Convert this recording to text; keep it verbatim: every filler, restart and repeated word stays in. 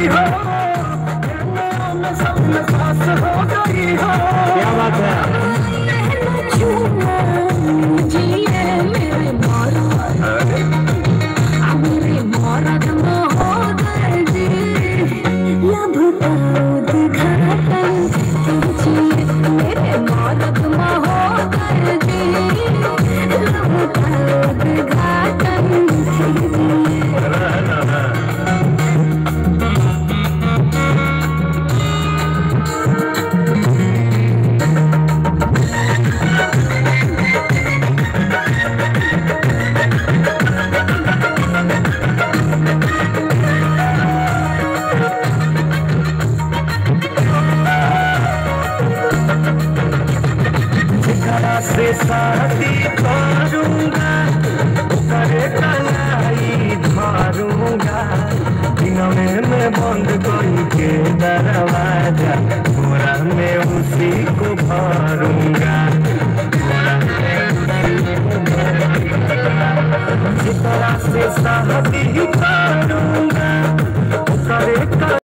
हो, मैं सब में पास हो गई हो। क्या बात है। से शादी करूंगा, करे कलाई धरूंगा, दिनों में मैं बंद करके दरवाजा, पूरा में उसी को भरूंगा, पूरा में उसी को भरूंगा। जिस तरह से शादी करूंगा, करे